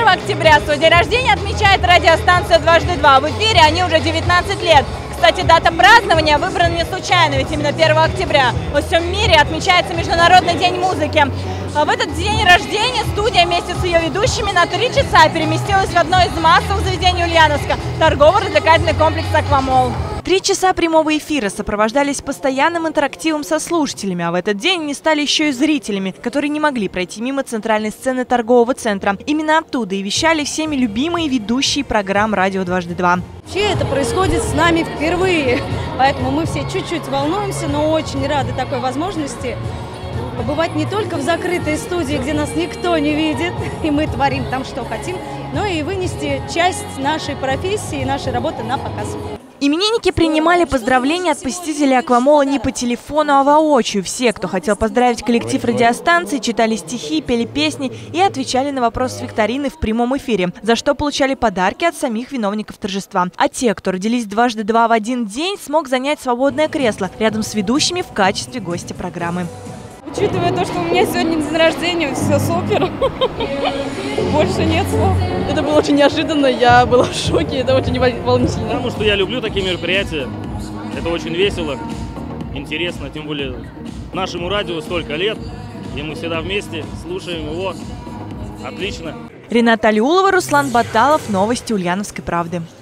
октября свой день рождения отмечает радиостанция «Дважды два». В эфире они уже 19 лет. Кстати, дата празднования выбрана не случайно, ведь именно 1 октября во всем мире отмечается Международный день музыки. В этот день рождения студия вместе с ее ведущими на 3 часа переместилась в одно из массовых заведений Ульяновска – торгово-развлекательный комплекс «Аквамолл». 3 часа прямого эфира сопровождались постоянным интерактивом со слушателями, а в этот день они стали еще и зрителями, которые не могли пройти мимо центральной сцены торгового центра. Именно оттуда и вещали всеми любимые ведущие программ «Радио Дважды два». Вообще это происходит с нами впервые, поэтому мы все чуть-чуть волнуемся, но очень рады такой возможности побывать не только в закрытой студии, где нас никто не видит, и мы творим там, что хотим, но и вынести часть нашей профессии, нашей работы на показ. Именинники принимали поздравления от посетителей «Аквамолла» не по телефону, а воочию. Все, кто хотел поздравить коллектив радиостанции, читали стихи, пели песни и отвечали на вопросы викторины в прямом эфире, за что получали подарки от самих виновников торжества. А те, кто родились дважды два в один день, смог занять свободное кресло рядом с ведущими в качестве гостя программы. Учитывая то, что у меня сегодня день рождения, все супер. Больше нет слов. Это было очень неожиданно, я была в шоке, это очень волнительно. Потому что я люблю такие мероприятия, это очень весело, интересно, тем более нашему радио столько лет, и мы всегда вместе слушаем его. Отлично. Рената Алиулова, Руслан Баталов. Новости Ульяновской правды.